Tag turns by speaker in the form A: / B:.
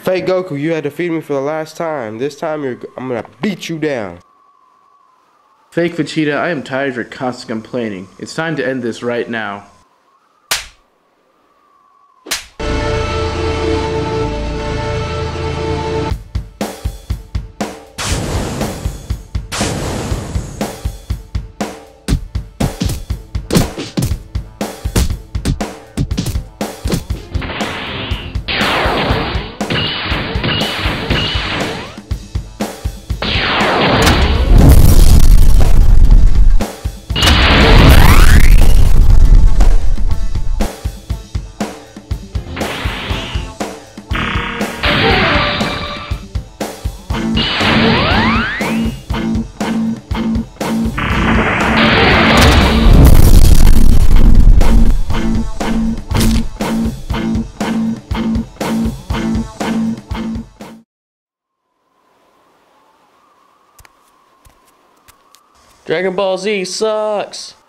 A: Fake Goku, you had defeated me for the last time. This time I'm gonna beat you down.
B: Fake Vegeta, I am tired of your constant complaining. It's time to end this right now.
C: Dragonball Z sucks!